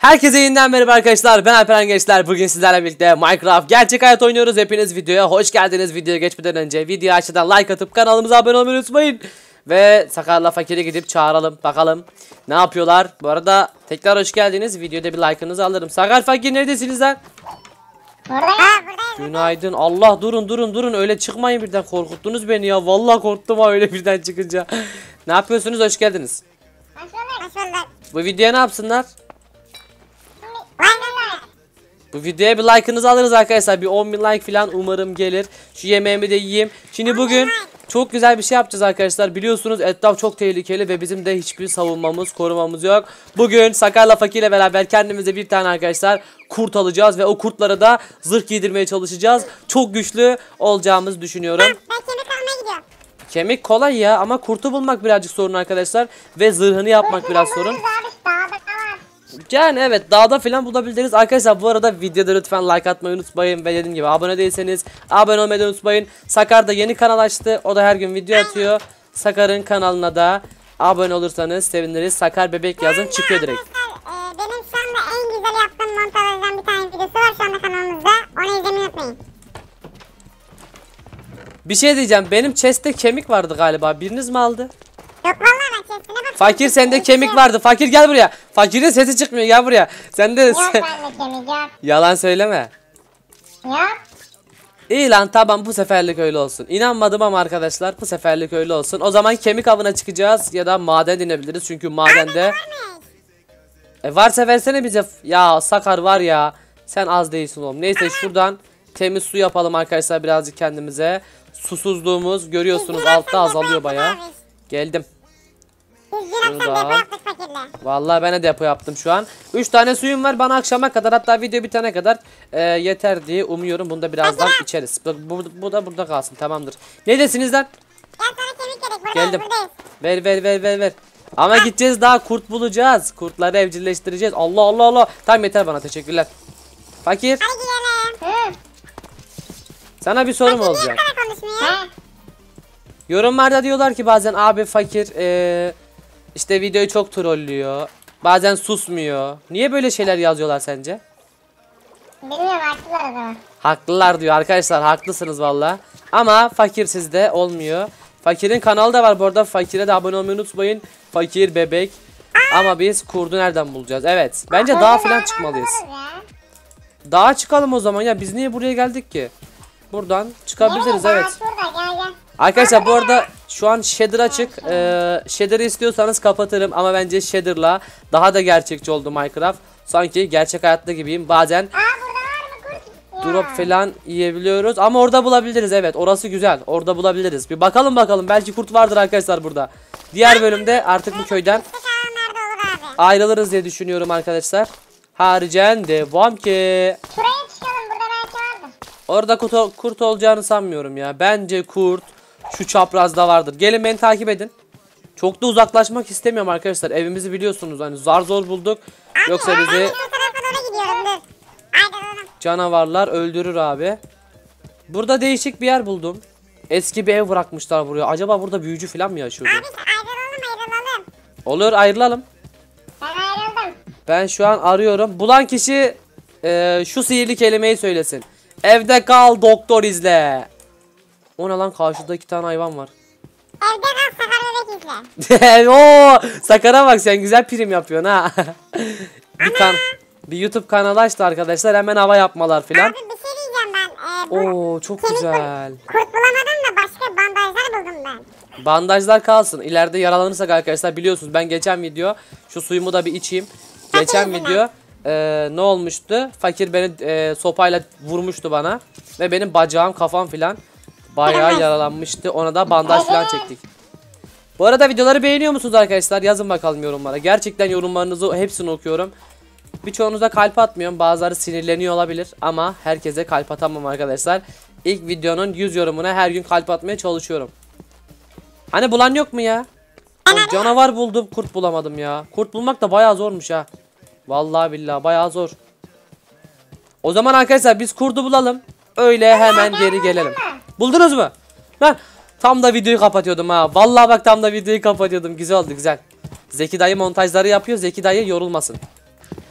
Herkese yeniden merhaba arkadaşlar. Ben Alperen Gençler. Bugün sizlerle birlikte Minecraft gerçek hayat oynuyoruz. Hepiniz videoya hoş geldiniz. Videoya geçmeden önce videoyu aşağıdan like atıp kanalımıza abone olmayı unutmayın. Ve Sakar'la Fakir'i gidip çağıralım. Bakalım ne yapıyorlar. Bu arada tekrar hoş geldiniz. Videoda bir like'ınızı alırım. Sakar, Fakir neredesiniz lan? Buradayım. Günaydın. Allah, durun. Öyle çıkmayın birden. Korkuttunuz beni ya. Vallahi korktum ha öyle birden çıkınca. Ne yapıyorsunuz? Hoş geldiniz. Hoş bulduk. Bu videoya ne yapsınlar? Aynen. Bu videoya bir like'ınızı alırız arkadaşlar. Bir 10.000 like falan umarım gelir. Şu yemeğimi de yiyeyim. Şimdi bugün çok güzel bir şey yapacağız arkadaşlar. Biliyorsunuz etraf çok tehlikeli ve bizim de hiçbir savunmamız, korumamız yok. Bugün Sakar'la Fakir ile beraber kendimize bir tane arkadaşlar kurt alacağız ve o kurtlara da zırh giydirmeye çalışacağız. Çok güçlü olacağımızı düşünüyorum. Ben kemik almaya gidiyorum. Kemik kolay ya ama kurtu bulmak birazcık sorun arkadaşlar ve zırhını yapmak biraz sorun. Yani evet, dağda falan bulabiliriz. Arkadaşlar bu arada videoda lütfen like atmayı unutmayın. Ve dediğim gibi abone değilseniz abone olmayı da unutmayın. Sakar da yeni kanal açtı. O da her gün video atıyor. Sakar'ın kanalına da abone olursanız seviniriz. Sakar Bebek yazın, çıkıyor direkt. Benim şu anda en güzel yaptığım montajlardan bir tane videosu var şu anda kanalımızda. Onu izlemeyi unutmayın. Bir şey diyeceğim, benim chest'te kemik vardı galiba. Biriniz mi aldı? Yok vallahi ben chestine bak. Fakir, sende kemik vardı. Fakir gel buraya. Fakirin sesi çıkmıyor, gel buraya. Sende Yok bende kemik yok. yalan söyleme. Yok. İyi lan, tamam, bu seferlik öyle olsun. İnanmadım ama arkadaşlar bu seferlik öyle olsun. O zaman kemik avına çıkacağız ya da maden inebiliriz çünkü madende. Varsa versene bize. Ya Sakar var ya, sen az değilsin oğlum. Neyse şuradan temiz su yapalım arkadaşlar birazcık kendimize. Susuzluğumuz görüyorsunuz altta azalıyor bayağı. Geldim. Biz dün akşam depo yaptık fakirle. Vallahi ben de depo yaptım şu an. 3 tane suyum var, bana akşama kadar, hatta video bitene kadar yeter diye umuyorum. Bunu da birazdan içeriz. Bu da burada kalsın, tamamdır. Neredesiniz lan? Gel sana kemik gerek buradayız. Geldim. Buradayız. Ver. Ama gideceğiz, daha kurt bulacağız. Kurtları evcilleştireceğiz. Allah. Tamam, yeter bana, teşekkürler. Fakir, Hadi gidelim. sana bir sorum olacak. Niye bu kadar konuşmuyor? Yorumlarda diyorlar ki bazen abi Fakir işte videoyu çok trollüyor. Bazen susmuyor. Niye böyle şeyler yazıyorlar sence? Bilmiyorum haklılar o zaman. Haklılar diyor arkadaşlar, haklısınız valla. Ama Fakir sizde olmuyor. Fakir'in kanalı da var bu arada. Fakir'e de abone olmayı unutmayın. Fakir Bebek. Ama biz kurdu nereden bulacağız? Evet, bence dağa falan çıkmalıyız. Dağa çıkalım o zaman ya, biz niye buraya geldik ki? Buradan çıkabiliriz, evet. Şurada gel. Arkadaşlar bu arada şu an shader açık. Shader'ı istiyorsanız kapatırım ama bence shader'la daha da gerçekçi oldu Minecraft. Sanki gerçek hayatta gibiyim. Bazen Burada var mı kurt? drop falan yiyebiliyoruz ama orada bulabiliriz, evet, orası güzel, orada bulabiliriz. Bir bakalım, belki kurt vardır arkadaşlar burada. Diğer bölümde artık bu köyden Nerede olur abi? ayrılırız diye düşünüyorum arkadaşlar. Haricen devam ki. Şuraya çıkalım burada belki vardır. Orada kurt olacağını sanmıyorum ya. Bence kurt şu çaprazda vardır. Gelin beni takip edin. Çok da uzaklaşmak istemiyorum arkadaşlar. Evimizi biliyorsunuz, hani zar zor bulduk. Yoksa bizi Ben şu tarafa doğru gidiyorum dur. Ayrılalım. canavarlar öldürür abi. Burada değişik bir yer buldum. Eski bir ev bırakmışlar buraya. Acaba burada büyücü falan mı yaşıyordu? Abi ayrılalım. Olur, ayrılalım. Ben ayrıldım. Ben şu an arıyorum. Bulan kişi şu sihirli kelimeyi söylesin. Evde kal, doktor izle. O ne lan, karşıda 2 tane hayvan var. Evde kal Sakar Bebek izle. Oo, Sakar'a bak, sen güzel prim yapıyorsun ha. bir YouTube kanalı açtı arkadaşlar, hemen hava yapmalar filan. Abi bir şey diyeceğim ben. Oo, çok güzel. Kurt bulamadım da başka bandajlar buldum ben. Bandajlar kalsın. İleride yaralanırsak arkadaşlar biliyorsunuz, ben geçen video şu suyumu da bir içeyim. Geçen video ne olmuştu? Fakir beni sopayla vurmuştu bana ve benim bacağım, kafam filan bayağı yaralanmıştı. Ona da bandaj filan çektik. Bu arada videoları beğeniyor musunuz arkadaşlar? Yazın bakalım yorumlara. Gerçekten yorumlarınızı hepsini okuyorum. Birçoğunuza kalp atmıyorum. Bazıları sinirleniyor olabilir ama herkese kalp atamam arkadaşlar. İlk videonun 100 yorumuna her gün kalp atmaya çalışıyorum. Hani bulan yok mu ya? Canavar buldum, kurt bulamadım ya. Kurt bulmak da bayağı zormuş ha. Vallahi billahi bayağı zor. O zaman arkadaşlar biz kurdu bulalım. Öyle hemen geri gelelim. Buldunuz mu? Lan tam da videoyu kapatıyordum ha. Vallahi bak, tam da videoyu kapatıyordum. Güzel oldu, güzel. Zeki dayı montajları yapıyor. Zeki dayı yorulmasın.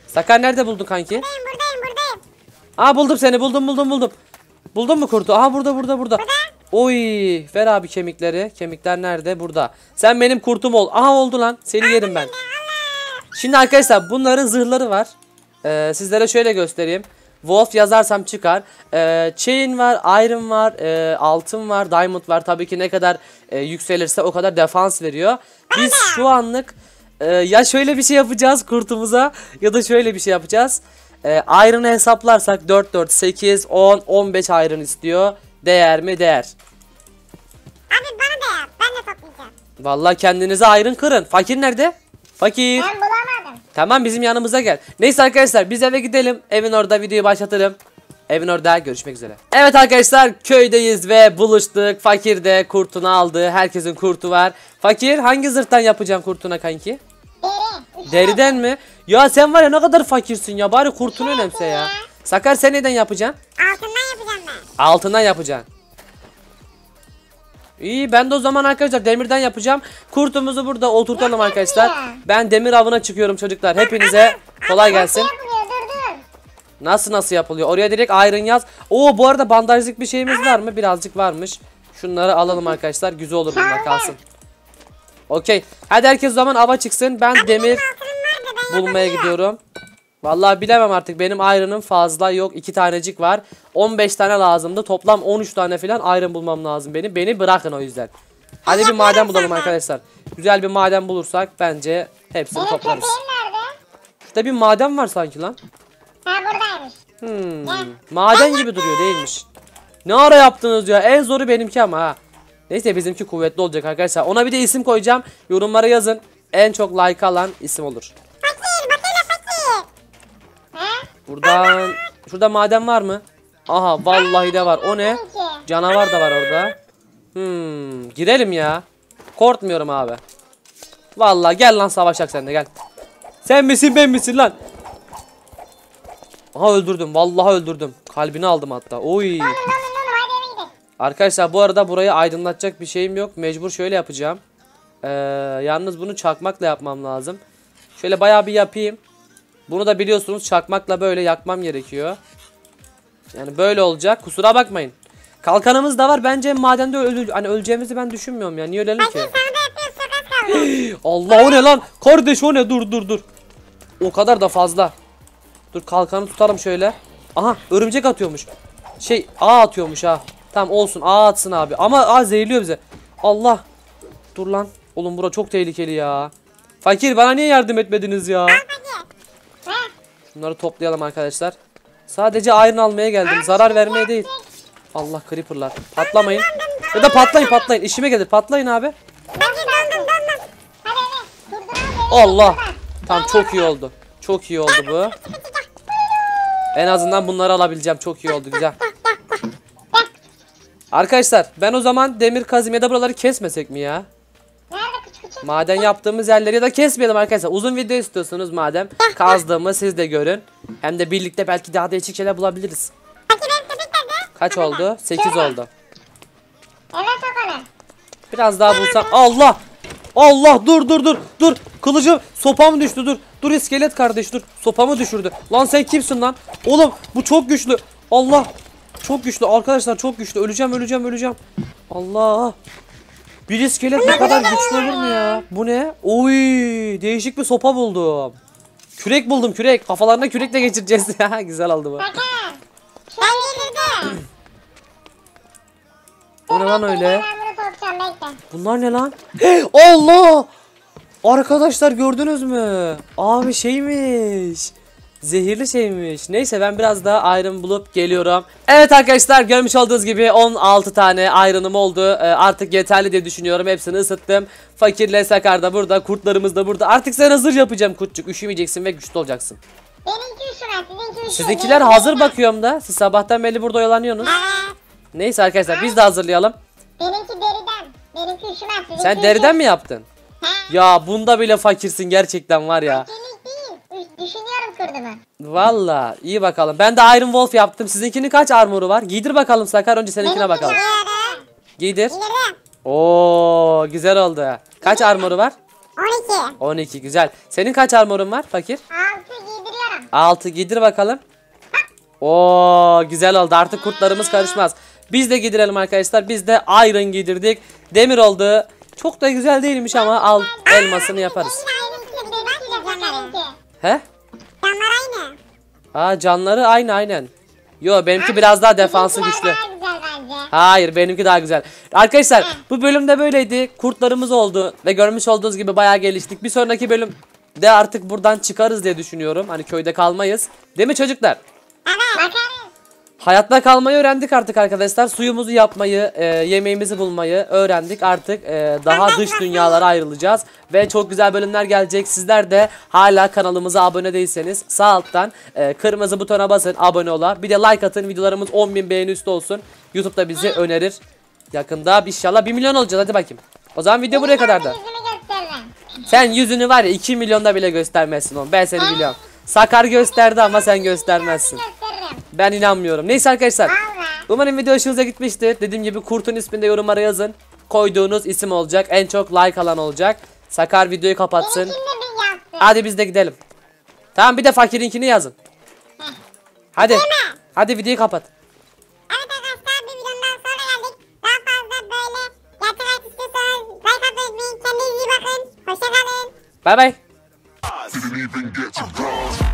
Sakar nerede buldun kanki? Buradayım. Aa buldum seni buldum. Buldun mu kurtu? Aha burada. Oy ver abi kemikleri. Kemikler nerede? Burada. Sen benim kurtum ol. Aha oldu lan. Seni yerim ben. Şimdi arkadaşlar bunların zırhları var. Sizlere şöyle göstereyim. Wolf yazarsam çıkar. Chain var, iron var, altın var, diamond var. Tabii ki ne kadar yükselirse o kadar defans veriyor. Biz şu anlık ya şöyle bir şey yapacağız kurtumuza ya da şöyle bir şey yapacağız. Iron'ı hesaplarsak 4, 8, 10, 15 iron istiyor. Değer mi? Değer. Abi bana da yap. Ben de toplayacağım. Vallahi kendinize iron kırın. Fakir nerede? Fakir. Ben bulamadım. Tamam bizim yanımıza gel. Neyse arkadaşlar biz eve gidelim. Evin orada videoyu başlatırım. Evin orada görüşmek üzere. Evet arkadaşlar köydeyiz ve buluştuk. Fakir de kurtunu aldı. Herkesin kurtu var. Fakir hangi zırhtan yapacağım kurtuna kanki? Deri. Deriden mi? Ya sen var ya ne kadar fakirsin ya. Bari kurtunu önemse ya. Sakar sen neden yapacaksın? Altından yapacağım ben. Altından yapacaksın. İyi ben de o zaman arkadaşlar demirden yapacağım. Kurtumuzu burada oturtalım arkadaşlar. Ben demir avına çıkıyorum çocuklar. Hepinize kolay gelsin. Nasıl yapılıyor? Dur. Nasıl yapılıyor? Oraya direkt iron yaz. Oo bu arada bandajlık bir şeyimiz var mı? Birazcık varmış. Şunları alalım arkadaşlar. Güzel olur bunlar kalsın. Okey. Hadi herkes o zaman ava çıksın. Ben demir Altınım var da ben bulmaya gidiyorum. Vallahi bilemem artık. Benim iron'ım fazla yok. 2 tanecik var. 15 tane lazımdı. Toplam 13 tane falan iron bulmam lazım benim. Beni bırakın o yüzden. Hadi bir maden bulalım arkadaşlar. Güzel bir maden bulursak bence hepsini Benim toplarız. köpeğim nerede? Şurada bir maden var sanki lan. Ha buradaymış. Maden gibi duruyor değilmiş. Ne ara yaptınız ya? En zoru benimki ama ha. Neyse bizimki kuvvetli olacak arkadaşlar. Ona bir de isim koyacağım. Yorumlara yazın. En çok like alan isim olur. Fakir. Ha? Buradan şurada maden var mı? Aha vallahi de var. O ne? Canavar da var orada. Girelim ya. Korkmuyorum abi. Vallahi gel lan savaşak sen de gel. Sen misin ben misin lan? Aha öldürdüm. Vallahi öldürdüm. Kalbini aldım hatta. Oy. Hadi eve gidelim. Arkadaşlar bu arada burayı aydınlatacak bir şeyim yok. Mecbur şöyle yapacağım. Yalnız bunu çakmakla yapmam lazım. Şöyle bayağı bir yapayım. Bunu da biliyorsunuz çakmakla böyle yakmam gerekiyor. Yani böyle olacak. Kusura bakmayın. Kalkanımız da var. Bence madende hani öleceğimizi ben düşünmüyorum ya. Niye ölelim ki? Sana da yapıyoruz. Çok az kaldı. Allah o ne lan? Kardeş o ne? Dur. O kadar da fazla. Dur kalkanı tutalım şöyle. Aha örümcek atıyormuş. Ağ atıyormuş ha. Tamam olsun ağ atsın abi. Ama ağ zehirliyor bize. Allah. Dur lan. Oğlum bura çok tehlikeli ya. Fakir bana niye yardım etmediniz ya? Şunları toplayalım arkadaşlar. Sadece iron almaya geldim. Zarar vermeye değil. Allah creeperlar. Patlamayın. Ya da patlayın. İşime gelir. Patlayın abi. Fakir dondum. Hadi eve. Durduralım. Allah. Tamam çok iyi oldu. Çok iyi oldu bu. En azından bunları alabileceğim. Çok iyi oldu. Güzel. Arkadaşlar ben o zaman demir kazayım ya da buraları kesmesek mi ya? Nerede küçük? Maden yaptığımız yerleri ya da kesmeyelim arkadaşlar. Uzun video istiyorsunuz madem. Kazdığımı siz de görün. Hem de birlikte belki daha değişik şeyler bulabiliriz. Fakir benim köpek nerede? Kaç oldu? 8 oldu. Eve sok onu. Biraz daha bulsam. Allah! Allah dur. Kılıcım sopam düştü dur. Dur iskelet kardeş dur. Sopamı düşürdü. Lan sen kimsin lan? Oğlum bu çok güçlü. Allah! Çok güçlü arkadaşlar çok güçlü. Öleceğim. Allah! Bir iskelet ne kadar güçlü olur mu ya? Bu ne? Oy! Değişik bir sopa buldum. Kürek buldum kürek. Kafalarına kürekle geçireceğiz ya. Güzel oldu bu. Fakir. Ben gelirdim. O ne lan öyle? Ben bunu sokacağım bekle. Bunlar ne lan? Allah! Arkadaşlar gördünüz mü? Abi şeymiş. Zehirli şeymiş. Neyse ben biraz daha iron bulup geliyorum. Evet arkadaşlar görmüş olduğunuz gibi 16 tane iron'ım oldu. Artık yeterli diye düşünüyorum. Hepsini ısıttım. Fakirle Sakar da burada. Kurtlarımız da burada. Artık sen hazır yapacağım kurtçuk. Üşümeyeceksin ve güçlü olacaksın. Benimki üşümez. Sizinki üşümez. Sizinkiler hazır bakıyorum da. Siz sabahtan beri burada oyalanıyorsunuz. Evet. Neyse arkadaşlar biz de hazırlayalım. Benimki deriden. Benimki üşümez. Sizinki Sen deriden mi yaptın? He. Ya bunda bile fakirsin gerçekten var ya. Fakirlik değil. Düşünüyorum kurdumu. Valla iyi bakalım. Ben de Iron Wolf yaptım. Sizinkinin kaç armoru var? Giydir bakalım Sakar önce seninkine bakalım. Gidiyorum. Giydir. Gidiyorum. Oo güzel oldu. Kaç armoru var? 12. 12 güzel. Senin kaç armorun var fakir? 6 giydiriyorum. 6 giydir bakalım. Oo güzel oldu. Artık kurtlarımız karışmaz. Biz de giydirelim arkadaşlar. Biz de iron giydirdik. Demir oldu. Çok da güzel değilmiş ama al elmasını yaparız. He? Canlar aynı. Aa canları aynı aynen. Yo benimki biraz daha defansı güçlü. Daha güzel bence. Hayır benimki daha güzel. Arkadaşlar bu bölümde böyleydi. Kurtlarımız oldu ve görmüş olduğunuz gibi bayağı geliştik. Bir sonraki bölümde artık buradan çıkarız diye düşünüyorum. Hani köyde kalmayız. Değil mi çocuklar? Evet. Bakarız. Hayatta kalmayı öğrendik artık arkadaşlar. Suyumuzu yapmayı, yemeğimizi bulmayı öğrendik. Artık daha dış dünyalara ayrılacağız. Ve çok güzel bölümler gelecek. Sizler de hala kanalımıza abone değilseniz sağ alttan kırmızı butona basın, abone ola. Bir de like atın. Videolarımız 10.000 beğeni üstü olsun. YouTube'da bizi önerir. Yakında inşallah 1 milyon olacağız. Hadi bakayım. O zaman video buraya kadar da. Yüzümü gösteririm. Sen yüzünü var ya 2 milyonda bile göstermezsin oğlum. Ben seni biliyorum. Sakar gösterdi ama sen göstermezsin. Gösteririm. Ben inanmıyorum. Neyse arkadaşlar. Valla. Umarım video hoşunuza gitmiştir. Dediğim gibi kurtun ismini de yorumlara yazın. Koyduğunuz isim olacak. En çok like alan olacak. Sakar videoyu kapatsın. Şimdi biz yaptık. Hadi biz de gidelim. Tamam bir de fakirinkini yazın. Hadi. Hadi videoyu kapat. Evet arkadaşlar bir videodan sonra geldik. Daha fazla böyle yatırmak istiyorsanız like atmayı unutmayın. Kendinize iyi bakın. Hoşçakalın. Bay bay. Didn't even get to bronze.